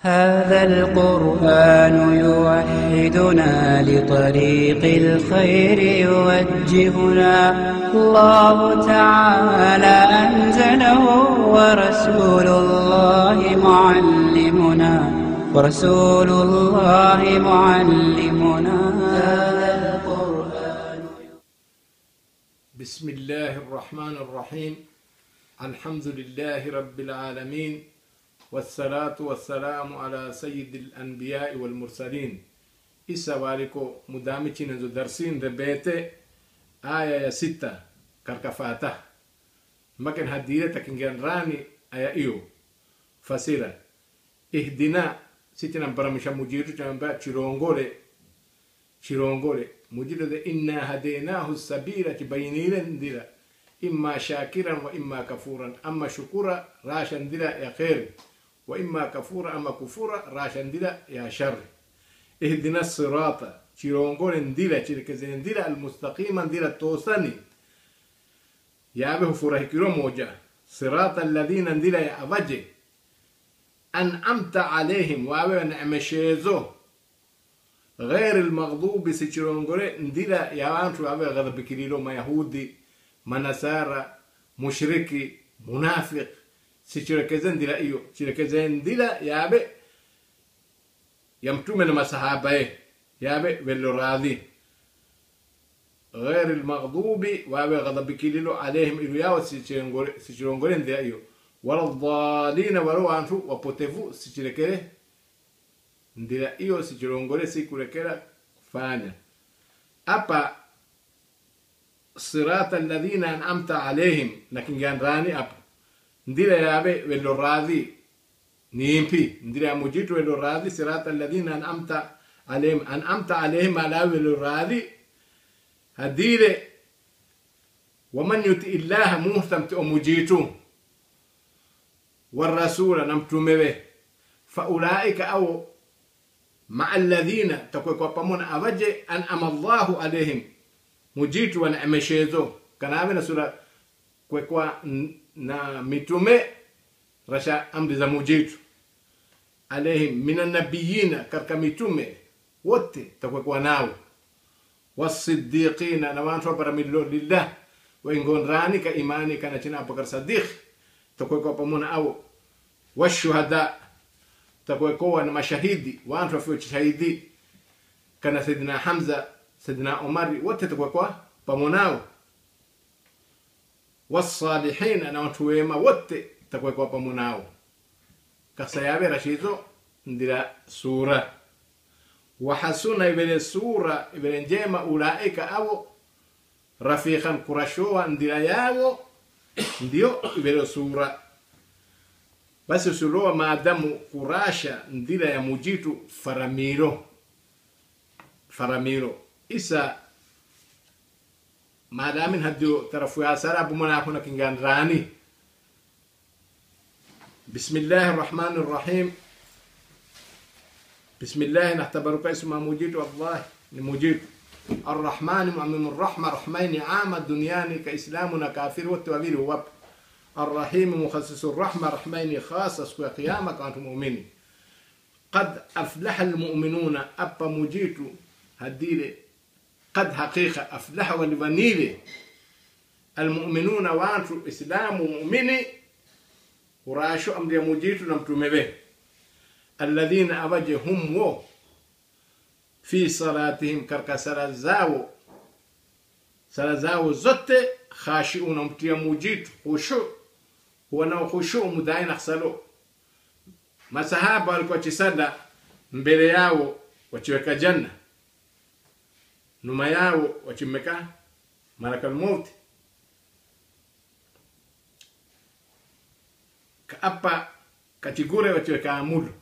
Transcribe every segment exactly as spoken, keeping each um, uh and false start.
هذا القرآن يوحدنا لطريق الخير يوجهنا. الله تعالى أنزله ورسول الله معلمنا ورسول الله معلمنا. هذا القرآن. بسم الله الرحمن الرحيم. الحمد لله رب العالمين، والصلاة والسلام على سيد الأنبياء والمرسلين. إسا والكو مدامتين ذو درسين ربيتي آية يا ستة كركفاته مكن هديرة تكنجان راني آية إيو فسيرة إهدنا ستنا برمشا مجيرو جنبا چرونغولي چرونغولي مجيرو ده إنا هديناه السبيل تبينيرن ديرا إما شاكرا وإما كفورا. أما شكورا راشن ديرا يا خير، وإما كفورا أما كفورا راشن ديرا يا شر. اهدنا الصراط تيرونغول ديرا تيركزين ديرا المستقيما ديرا توساني يا به فرهكيرو موجا صراط الذين ديرا يا أبجي أنعمت عليهم وابه نعمشيزو غير المغضوب سيرونغول ديرا يا وانتو وابه غضب كريلو ما يهودي ما نصارى مشركي منافق سيشركزن ديلا إيو شركزن ديلا يابي يمتو من مسحابه يابي ولو راضي غير المغضوب وابي غضب كيلو عليهم إلو ياو سيشرونغولين ديلا إيو ولا الضالين ولو أنتو وبوتفو سيشركزن ديلا إيو سيشرونغولين سيكولكرا فانيا أبا صراط الذين أنعمت عليهم لكن جان راني أب ندير يا أبي ولو راضي نيمبي ندير يا مجيت ولو راضي صراط الذين أنعمت عليهم أنعمت عليهم على ولو راضي هدير ومن يطع الله مهتم تأمجيتو والرسول نمتمه فأولئك أو مع الذين تكوي قبمون أوجه أنعم الله عليهم mujitu wana ameshezo kanawe na sura kwa kwa na mitume rasha amri za mujitu alaihim minan nabiyina karka mitume wote takwa kwa nao wasiddiqina na wantu para millo lillah wa ingonrani ka imani kana china Abubakar Siddiq takwa kwa pamoja au washuhada takwa kwa na mashahidi wantu wa shahidi kana Saidina Hamza Saidina Umar wote takwa pamonao wasalihin na watu wema wote takwa pamonao kasayabe rashizo ndira sura wahasuna ibele sura ibele njema ulaika au rafiqan kurashowa ndira yao ndio ibele sura basi usulowa maadamu kurasha ndira ya mujitu faramiro faramiro isa madamin haddo tarafu ya sarabu manakuna kingan rani. Bismillahir Rahmanir Rahim. Bismillah nahtabaruka isma mujid Allah ni mujid Ar-Rahman mu'min ar-Rahma rahmaini 'ama dunyani ka islamuna kafir wa tawil wa Ar-Rahim mukhassiss ar-Rahma rahmaini khassas wa qiyamah antum mu'minin. Qad aflaha al-mu'minuna abba mujitu hadile قد حقيقة أفلح والبنيل المؤمنون وانتو إسلام مؤمني وراشو أمر يمجيتو نمتوم به الذين أوجهم و في صلاتهم كرك سلزاو سلزاو زت خاشئون أمت يمجيت خشوع هو نو خشوع مدعين أخسلو ما سهابا لكو تسادة مبلياو وتوك جنة numa yao wachimeka malakal maut kaapa katigure wachweka amudu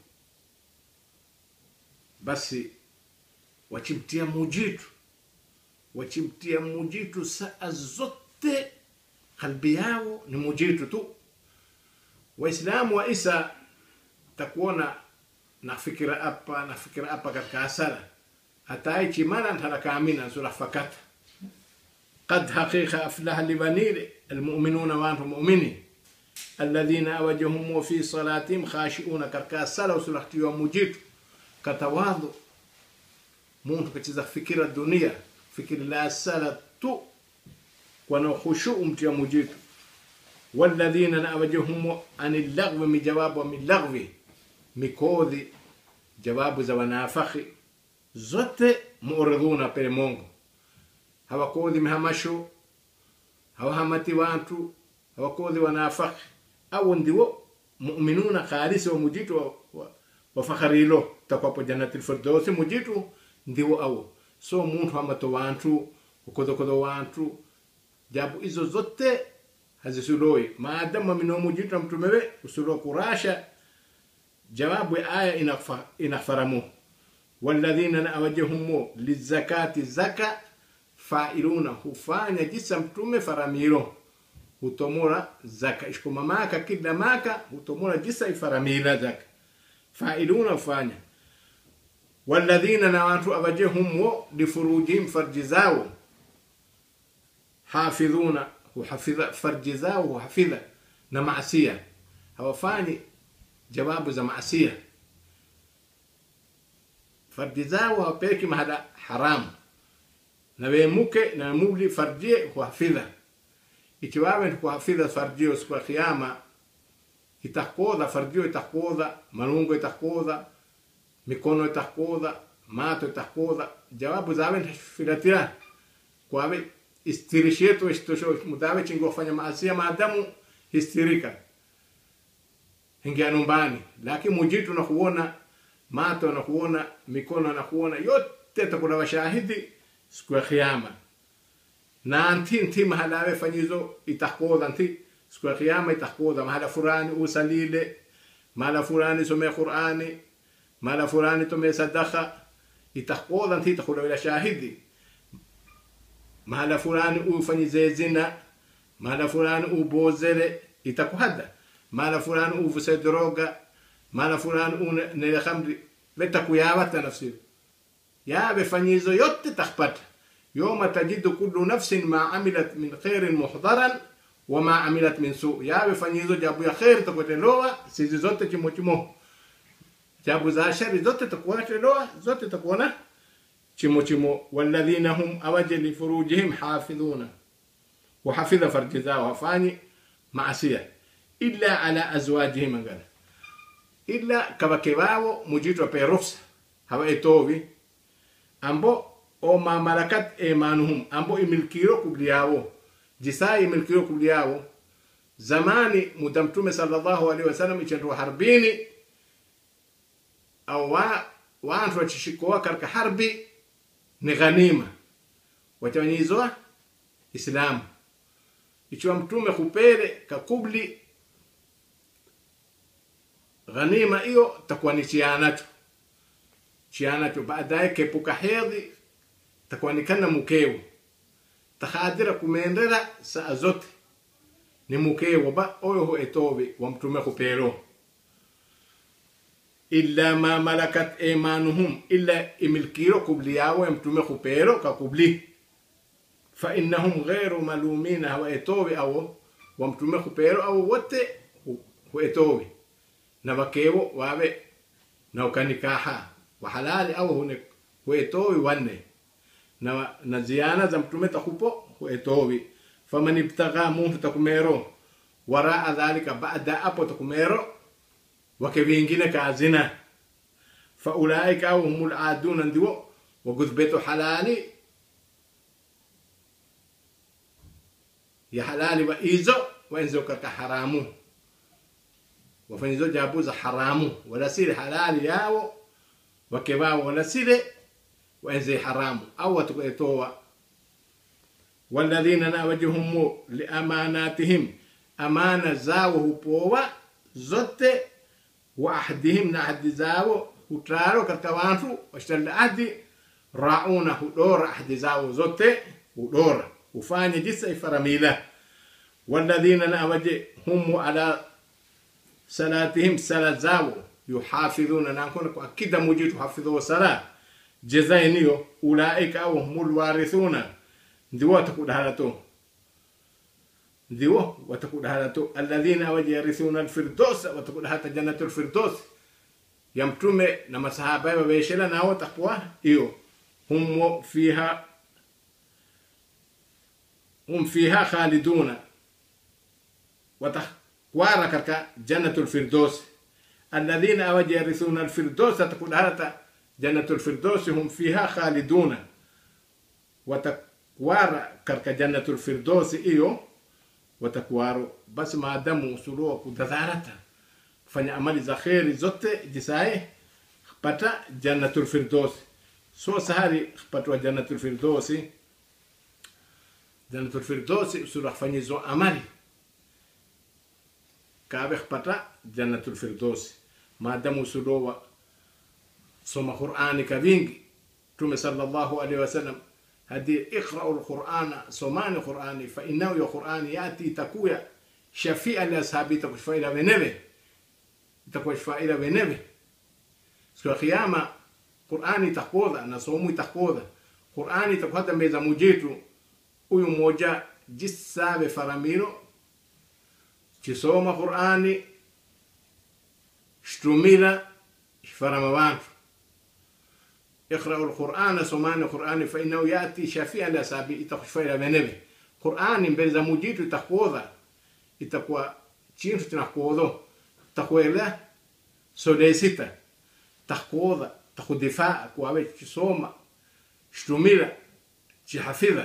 basi wachimtia mujitu wachimtia mujitu saa zote qalbi yao ni mujitu tu. Waislamu wa isa takuona na fikira apa na fikira apa katika asala هتاي كمان أنت كامينا سورة فكت قد حقيقة أفلح لبنيل المؤمنون وأنتم مؤمنين alladhina awajahum fi salatihim khashi'una karka sala usulahti wa mujitu katawadhu muntu kachiza fikira dunia fikira la sala tu wana khushu' mtia mujitu walladhina awajahum anil lagwi mi jawabu min lagwi mikodhi jawabu za wanafakhi zote muorodhuna pele Mungu hawakodhi mihamasho hawahamati watu hawakodhi wanafakhi au ndiwo mu'minuna khalisi wa mujitu wa, wa, wa fakharilo takwapo jannatil firdaus mujitu ndiwo au so muntu hamato watu ukodokodo watu jabu izo zote hazisuloi maadamu mino mujitu mtumewe usulo kurasha jawabu aya inafara inafaramu walladhina awajahum lizakati zaka fa'iluna hufanya jisa mtume faramiro hutomora zaka ishkuma maka kila maka hutomora jisa ifaramira zaka fa'iluna hufanya walladhina na watu awajahum lifurujihim farjizao hafidhuna huhafidha farjizao huhafidha na maasiya hawafanyi jawabu za maasiya farjizao hawapeki mahala haramu na wemuke na mubli farjie huhafidha ikiwawe huhafidha farjio siku ya kiyama itakodha farjio itakodha malungo itakodha mikono itakodha mato itakodha jawabu zawe filatira kwawe istirisheto istosho mudawe chingo fanya maasiya maadamu histirika hingia numbani lakini mujitu na kuona mato na kuona mikono na kuona yote takuna washahidi siku ya kiyama na anti nti mahalawe fanyizo itakodha nti siku ya kiyama itakodha mahala fulani usalile mahala fulani some Qur'ani mahala fulani tome sadaqa itakodha nti takuna wala shahidi mahala fulani ufanyize zina mahala fulani ubozele itakuhada mahala fulani uvuse droga mahala fulani unele khamri letakuyawata nafsi ya befanyizo yote takpata yawma tajidu kullu nafsin ma amilat min khairin muhdaran wa ma amilat min su ya befanyizo jabu ya khair takoteloa sizi zote chimo chimo jabu za shari zote takuwateloa zote takuona chimo chimo walladhina hum awajli furujihim hafidhuna wa hafidha farjizao hafanyi maasiya illa ala azwajihim ngala illa kabakewao mujitu ape rufsa hawa etovi ambo o ma malakat emanuhum ambo imilkiro kubliao jisai imilkiro kubliao zamani mudamtume sallallahu alaihi wasallam ichenro harbini au wa wantu wachishikoa karka harbi ni ghanima watawanyizwa Islam ichwa mtume kupele kakubli ghanima hiyo takuwa ni chianacho chianacho baadaye kepuka hedhi takuwa ni kana mukeo tahadira kumendera saa zote ni mukeo ba oyo ho etobe wa mtume kupelo illa ma malakat aymanuhum illa imilkiro kubliyawo mtume kupelo kakubli fa innahum ghayru malumina wa etobe awo wa mtume kupelo awo wote ho etobe na wakewo wawe na ukanikaha wa halali au hune huetowi wanne na na ziana za mtume takupo huetowi faman ibtagha muntu takumero wara dhalika ba'da apo takumero wake vingine kaazina fa ulaika au humul aduna ndiwo wa gudbetu halali ya halali wa izo wa inzo ka haramu wafanyizo jabu za haramu wala siri halali yao wakebao wala siri waenze haramu au watukoetoa walladhina nawajhum liamanatihim amana zao hupowa zote wa ahdihim na ahdi zao hutraro katika watu washtal ahdi rauna hudora ahdi zao zote hudora ufanye jisa ifaramila walladhina nawajhum ala salatihim salazao yuhafidhuna nankona kwa akida mujitu hafidhu sala jazainiyo ulaika au humul warithuna ndiwo takudhalato ذيو وتكون هذا الذين يرثون الفردوس وتكون هذا جنة الفردوس يمتم نما صحابة وبيشلا ناو تقوى إيو هم فيها هم فيها خالدون وتقوى كرك جنة الفردوس الذين يرثون الفردوس تكون هذا جنة الفردوس هم فيها خالدون وتقوى كرك جنة الفردوس إيو watakuwaro basi maadamu usuruwa kudadharata kufanya amali za kheri zote jisaye pata jannatul firdaus so sahari patwa jannatul firdaus jannatul firdaus usuru fanyizo amali kabe pata jannatul firdaus maadamu usuruwa soma qur'ani kavingi tume sallallahu alaihi wasallam هذه اقرأوا القرآن سمان القرآن فإنه القرآن يأتي تكويا شفيئا لأصحابه تكوي شفائلة بنبه تكوي شفائلة بنبه سوى قيامة قرآن تقوذا نصومي تقوذا قرآن تقوذا ميزا مجيتو uyu moja jisabe faramiro chisoma Qur'ani shtumila farama wantu اقرأوا القرآن سمان القرآن فإنه يأتي شفيعا لأصحابه تخشفيا بنبه قرآن بيزا مجيتو تقوذا itakuwa chintu tunakuodho takwela solicita takuodha takudifaa kuawe chisoma shtumila chihafidha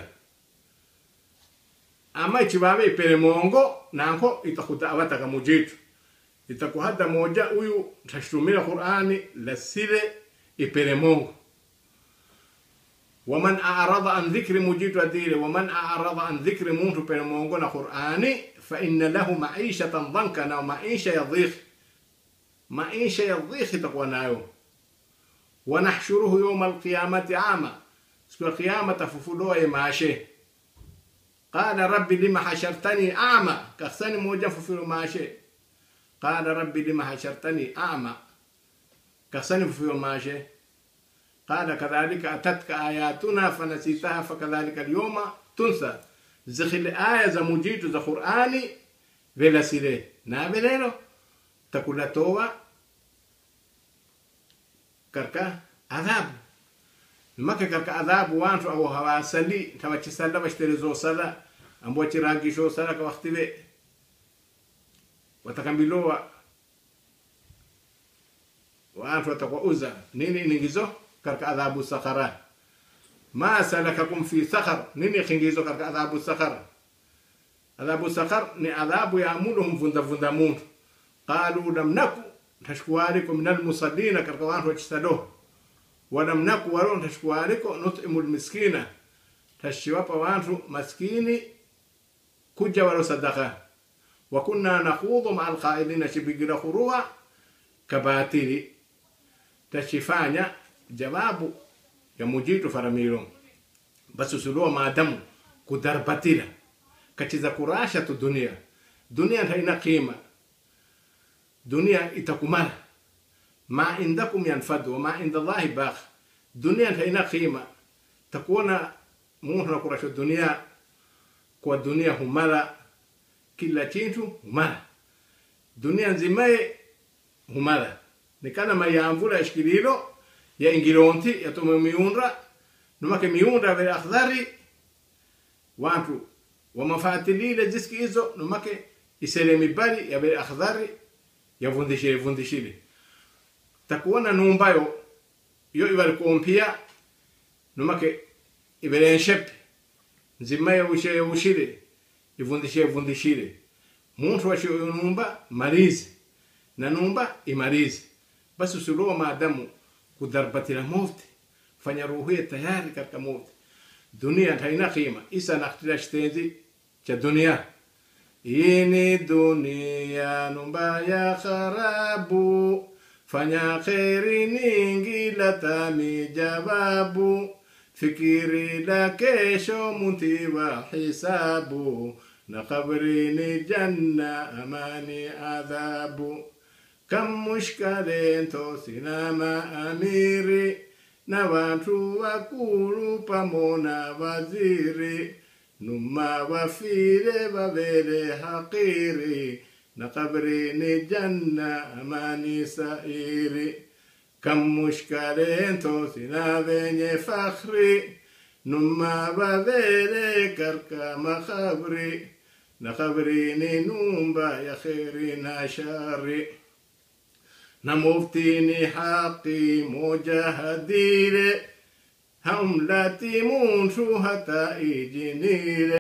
ama chibabe peremongo nanko itakuta awataka mujitu itakuhada moja uyu tashtumila Qur'ani lasile iperemongo ومن أعرض عن ذكر مجيد وديره ومن أعرض عن ذكر مونت بيرمونغنا قرآني فإن له معيشة ضنكا ومعيشة يضيق معيشة يضيق تقونايو ونحشره يوم القيامة عاما سكو القيامة ففلوه ماشي قال ربي لما حشرتني أعمى كخساني موجه ففلو ماشي قال ربي لما حشرتني أعمى كخساني ففلو ماشي قال كذلك أتتك آياتنا فنسيتها فكذلك اليوم تنسى زخل آية زمجيت ذا قرآني ولا سيره نابلينو تقول توبة كركا عذاب ما كركا عذاب وانتو أو هوا سلي توجه سلا بشتري زو سلا أمبو تيرانكي شو سلا كوقت بي وتكملوا وانتو تقوا أوزا نيني نيجيزو كرك عذاب السخرة ما سلككم في سخر نيني خنجيزو كرك عذاب السخر عذاب السخر ني عذاب يعملهم فند فندمون قالوا لم نكن تشكواركم من المصلين كرك وانتو تشتدوه ولم نكن ورون تشكواركم نطعم المسكينة تشوابا وانتو مسكيني كجا ورو صدقه وكنا نخوض مع القائلين شبيقنا خروع كباتيري تشفانيا jawabu ya mujitu faramiro basi suluwa maadamu kudarbatila kachiza kurasha tu dunia dunia haina qima dunia itakumala ma indakum yanfadu wa ma inda Allahi baq dunia haina qima takuona munhu kurasha dunia kwa dunia humala kila kitu humala dunia nzima humala nikana mayamvula ishkililo ya ingironti ya tume miunra numake miunra vile akhdari watu wamafatili le diski hizo numake iselemi bali ya vile akhdari ya vundishile vundishile takuona numbayo yo ibali kompia numake ibele nshep nzima ya ushe ya ushile ivundishile vundishile muntu wa shiyo numba marizi na numba imarizi basi usuluwa maadamu kudarbatila mauti fanya ruhuye tayari katika mauti dunia haina qima isa naktila shtenzi cha dunia ini dunia numba ya kharabu fanya khairi ningi latami jawabu fikiri la kesho muntiwa hisabu na kabrini janna amani adhabu كم مشكلة توسنا ما أميري na watu wakulu pamona waziri numa wafire babere haqiri na qabri ni janna amani sairi kam mushkalen tosina venye fakhri numa babere karka makhabri na qabri ni numba ya khairi na shari na mufti ni haqi mujahadire هم لا تيمون شو هتا إيجيني